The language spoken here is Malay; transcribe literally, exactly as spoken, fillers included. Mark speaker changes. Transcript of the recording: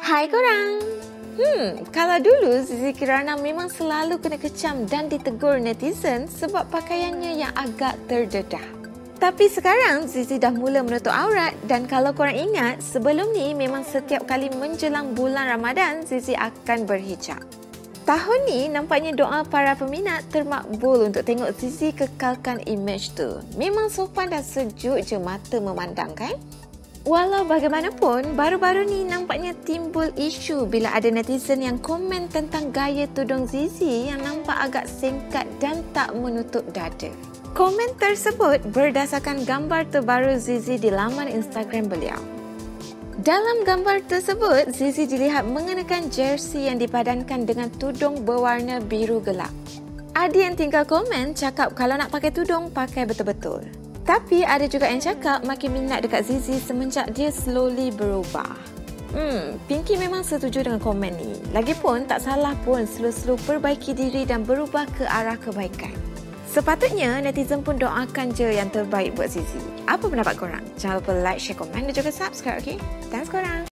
Speaker 1: Hai korang! Hmm, kalau dulu Zizi Kirana memang selalu kena kecam dan ditegur netizen sebab pakaiannya yang agak terdedah. Tapi sekarang Zizi dah mula menutup aurat dan kalau korang ingat, sebelum ni memang setiap kali menjelang bulan Ramadan, Zizi akan berhijab. Tahun ni nampaknya doa para peminat termakbul untuk tengok Zizi kekalkan imej tu. Memang sopan dan sejuk je mata memandang kan? Walau bagaimanapun, baru-baru ni nampaknya timbul isu bila ada netizen yang komen tentang gaya tudung Zizi yang nampak agak singkat dan tak menutup dada. Komen tersebut berdasarkan gambar terbaru Zizi di laman Instagram beliau. Dalam gambar tersebut, Zizi dilihat mengenakan jersey yang dipadankan dengan tudung berwarna biru gelap. Ada yang tinggal komen cakap kalau nak pakai tudung, pakai betul-betul. Tapi ada juga yang cakap makin minat dekat Zizi semenjak dia slowly berubah. Hmm, Pinky memang setuju dengan komen ni. Lagipun tak salah pun slow-slow perbaiki diri dan berubah ke arah kebaikan. Sepatutnya netizen pun doakan je yang terbaik buat Zizi. Apa pendapat korang? Jangan lupa like, share, komen dan juga subscribe, okey? Thanks korang!